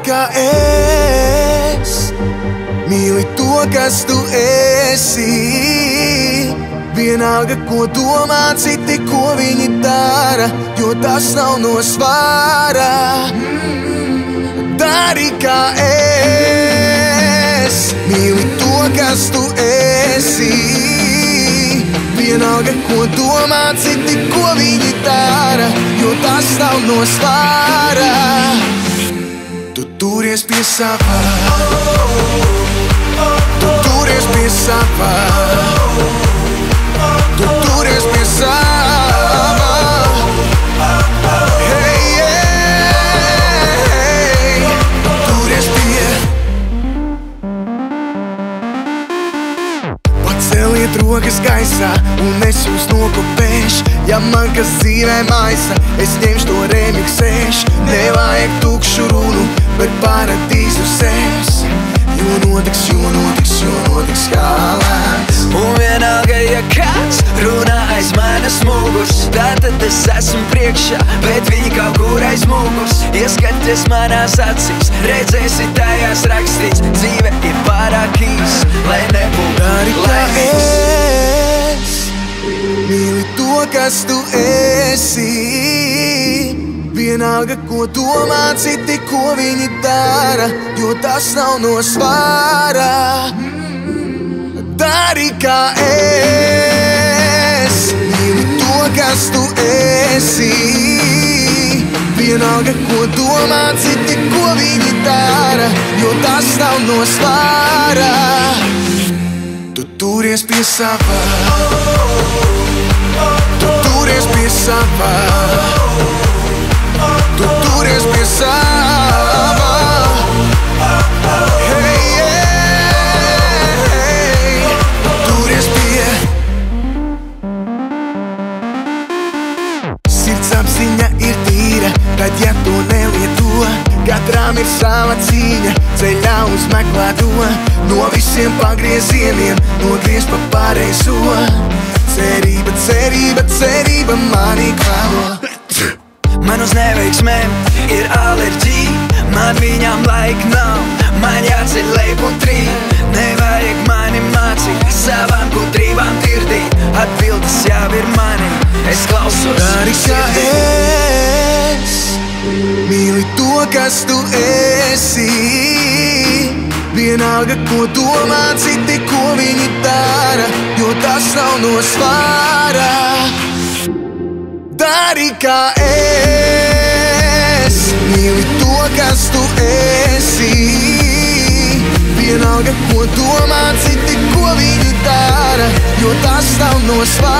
kā es. Mīli to, kas tu esi. Vienalga, ko domā citi, ko viņi dara, jo tas nav no svāra. Dari kā es. Mīli to, kas tu esi. Vienalga, ko domā citi, ko viņi dara, jo tas nav no svāra. Tu turies pie savā. Tu turies pie savā. Tu turies pie savā. Hey, hey, tu turies pie. Paceliet rokas gaisā un es jūs nokopēšu. Ja man kas dzīvē maisa, es ņemšu to remiksēšu. Nevajag tukšu runu, bet paradīzu sēs. Jo notiks kā lēns. Un vienalga, ja kāds runā aiz manas muguras, tātad es esmu priekšā, bet viņi kaut kur aiz muguras. Ieskaties manās acīs, redzēsi tajās rakstīts, dzīve ir pārāk īs, lai nebūtu Dari kā laimīgs. es. Mīli to, kas tu esi. Vienalga, ko domā citi, ko viņi dara, jo tas nav no svāra. Dari kā es. Mīli to, kas tu esi. Vienalga, ko domā citi, ko viņi dara, jo tas nav no svāra. Tu turies pie savā. Tu turies pie savā. Tu turies pie savā. Hey, hey, tu turies pie. Sirds apziņa ir tīra, tad ja to nelieto, katram ir sava cīņa, ceļā uz meklēto. No visiem pagriezieniem nogriez pa pareizo. Cerība, cerība, cerība mani kvēlo. Man uz neveiksmēm ir alerģija, man viņām laika nav, man jāceļ leip un trīt. Nevajag mani mācīt, savām gudrībām tirdīt, atbildes jau ir mani, es klausos. Dari kā es. Mīli to, kas tu esi. Vienalga, ko domā citi, ko viņi dara, jo tas nav no svāra. Dari kā es. Mīli to, kas tu esi. Vienalga, ko domā citi, ko viņi dara, jo tas nav no svāra.